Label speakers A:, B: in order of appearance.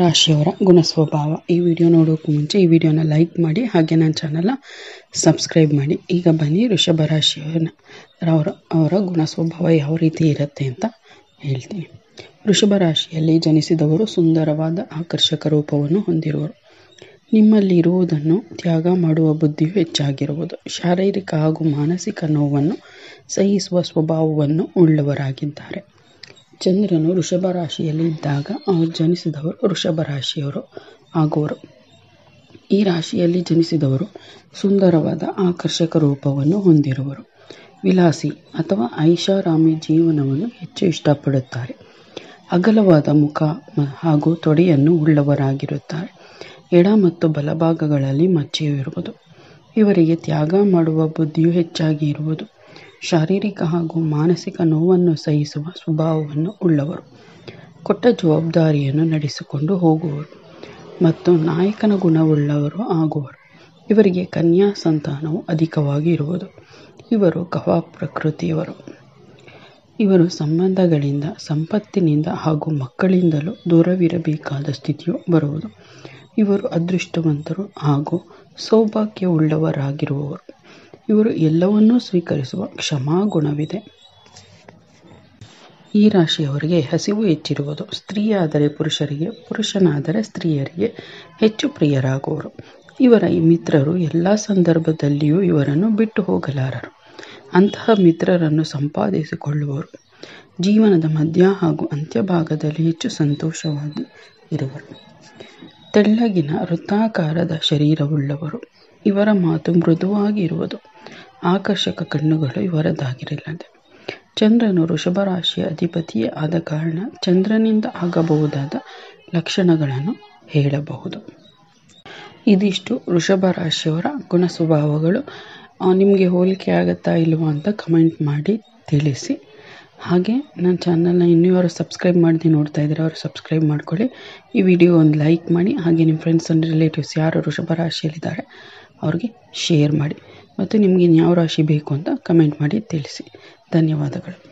A: ರಾಶಿಯವರ ಗುಣ ಸ್ವಭಾವ. ಈ ವಿಡಿಯೋ ನೋಡೋಕ್ಕೂ ಮುಂಚೆ ಈ ವಿಡಿಯೋನ ಲೈಕ್ ಮಾಡಿ, ಹಾಗೆ ನನ್ನ ಚಾನಲ್ನ ಸಬ್ಸ್ಕ್ರೈಬ್ ಮಾಡಿ. ಈಗ ಬನ್ನಿ ವೃಷಭ ರಾಶಿಯವರ ಗುಣ ಸ್ವಭಾವ ಯಾವ ರೀತಿ ಇರುತ್ತೆ ಅಂತ ಹೇಳ್ತೀನಿ. ವೃಷಭ ರಾಶಿಯಲ್ಲಿ ಜನಿಸಿದವರು ಸುಂದರವಾದ ಆಕರ್ಷಕ ರೂಪವನ್ನು ಹೊಂದಿರುವರು. ನಿಮ್ಮಲ್ಲಿ ಇರುವುದನ್ನು ತ್ಯಾಗ ಮಾಡುವ ಬುದ್ಧಿಯು ಹೆಚ್ಚಾಗಿರುವುದು. ಶಾರೀರಿಕ ಹಾಗೂ ಮಾನಸಿಕ ನೋವನ್ನು ಸಹಿಸುವ ಸ್ವಭಾವವನ್ನು ಉಳ್ಳವರಾಗಿದ್ದಾರೆ. ಚಂದ್ರನು ವೃಷಭ ರಾಶಿಯಲ್ಲಿ ಇದ್ದಾಗ ಜನಿಸಿದವರು ವೃಷಭ ರಾಶಿಯವರು ಆಗುವರು. ಈ ರಾಶಿಯಲ್ಲಿ ಜನಿಸಿದವರು ಸುಂದರವಾದ ಆಕರ್ಷಕ ರೂಪವನ್ನು ಹೊಂದಿರುವರು. ವಿಲಾಸಿ ಅಥವಾ ಐಷಾರಾಮಿ ಜೀವನವನ್ನು ಹೆಚ್ಚು ಇಷ್ಟಪಡುತ್ತಾರೆ. ಅಗಲವಾದ ಮುಖ ಹಾಗೂ ತೊಡೆಯನ್ನು ಉಳ್ಳವರಾಗಿರುತ್ತಾರೆ. ಎಡ ಮತ್ತು ಬಲಭಾಗಗಳಲ್ಲಿ ಮಚ್ಚೆಯು ಇರುವುದು. ಇವರಿಗೆ ತ್ಯಾಗ ಮಾಡುವ ಬುದ್ಧಿಯು ಹೆಚ್ಚಾಗಿ ಇರುವುದು. ಶಾರೀರಿಕ ಹಾಗೂ ಮಾನಸಿಕ ನೋವನ್ನು ಸಹಿಸುವ ಸ್ವಭಾವವನ್ನು ಉಳ್ಳವರು. ಕೊಟ್ಟ ಜವಾಬ್ದಾರಿಯನ್ನು ನಡೆಸಿಕೊಂಡು ಹೋಗುವರು ಮತ್ತು ನಾಯಕನ ಗುಣವುಳ್ಳವರು ಆಗುವರು. ಇವರಿಗೆ ಕನ್ಯಾ ಸಂತಾನವು ಅಧಿಕವಾಗಿ ಇರುವುದು. ಇವರು ಕಫ ಪ್ರಕೃತಿಯವರು. ಇವರು ಸಂಬಂಧಗಳಿಂದ, ಸಂಪತ್ತಿನಿಂದ ಹಾಗೂ ಮಕ್ಕಳಿಂದಲೂ ದೂರವಿರಬೇಕಾದ ಸ್ಥಿತಿಯು ಬರುವುದು. ಇವರು ಅದೃಷ್ಟವಂತರು ಹಾಗೂ ಸೌಭಾಗ್ಯವುಳ್ಳವರಾಗಿರುವವರು. ಇವರು ಎಲ್ಲವನ್ನೂ ಸ್ವೀಕರಿಸುವ ಕ್ಷಮಾಗುಣವಿದೆ. ಈ ರಾಶಿಯವರಿಗೆ ಹಸಿವು ಹೆಚ್ಚಿರುವುದು. ಸ್ತ್ರೀಯಾದರೆ ಪುರುಷರಿಗೆ, ಪುರುಷನಾದರೆ ಸ್ತ್ರೀಯರಿಗೆ ಹೆಚ್ಚು ಪ್ರಿಯರಾಗುವರು. ಇವರ ಮಿತ್ರರು ಎಲ್ಲ ಸಂದರ್ಭದಲ್ಲಿಯೂ ಇವರನ್ನು ಬಿಟ್ಟು ಹೋಗಲಾರರು. ಅಂತಹ ಮಿತ್ರರನ್ನು ಸಂಪಾದಿಸಿಕೊಳ್ಳುವರು. ಜೀವನದ ಮಧ್ಯ ಹಾಗೂ ಅಂತ್ಯಭಾಗದಲ್ಲಿ ಹೆಚ್ಚು ಸಂತೋಷವಾಗಿ ಇರುವರು. ತೆಳ್ಳಗಿನ ವೃತ್ತಾಕಾರದ ಶರೀರವುಳ್ಳವರು. ಇವರ ಮಾತು ಮೃದುವಾಗಿ ಇರುವುದು. ಆಕರ್ಷಕ ಕಣ್ಣುಗಳು ಇವರದಾಗಿರಲಿದೆ. ಚಂದ್ರನು ವೃಷಭ ರಾಶಿಯ ಅಧಿಪತಿಯೇ ಆದ ಕಾರಣ ಚಂದ್ರನಿಂದ ಆಗಬಹುದಾದ ಲಕ್ಷಣಗಳನ್ನು ಹೇಳಬಹುದು. ಇದಿಷ್ಟು ವೃಷಭ ರಾಶಿಯವರ ಗುಣ ಸ್ವಭಾವಗಳು. ನಿಮಗೆ ಹೋಲಿಕೆ ಆಗುತ್ತಾ ಇಲ್ವಾ ಅಂತ ಕಮೆಂಟ್ ಮಾಡಿ ತಿಳಿಸಿ. ಹಾಗೆ ನನ್ನ ಚಾನಲ್ನ ಇನ್ನೂ ಯಾರು ಸಬ್ಸ್ಕ್ರೈಬ್ ಮಾಡದೆ ನೋಡ್ತಾ ಇದ್ದಾರೆ ಅವರು ಸಬ್ಸ್ಕ್ರೈಬ್ ಮಾಡ್ಕೊಳ್ಳಿ. ಈ ವಿಡಿಯೋ ಒಂದು ಲೈಕ್ ಮಾಡಿ, ಹಾಗೆ ನಿಮ್ಮ ಫ್ರೆಂಡ್ಸ್ ಆ್ಯಂಡ್ ರಿಲೇಟಿವ್ಸ್ ಯಾರು ವೃಷಭ ರಾಶಿಯಲ್ಲಿದ್ದಾರೆ ಅವ್ರಿಗೆ ಶೇರ್ ಮಾಡಿ. ಮತ್ತು ನಿಮಗೆ ಯಾವ ರಾಶಿ ಬೇಕು ಅಂತ ಕಮೆಂಟ್ ಮಾಡಿ ತಿಳಿಸಿ. ಧನ್ಯವಾದಗಳು.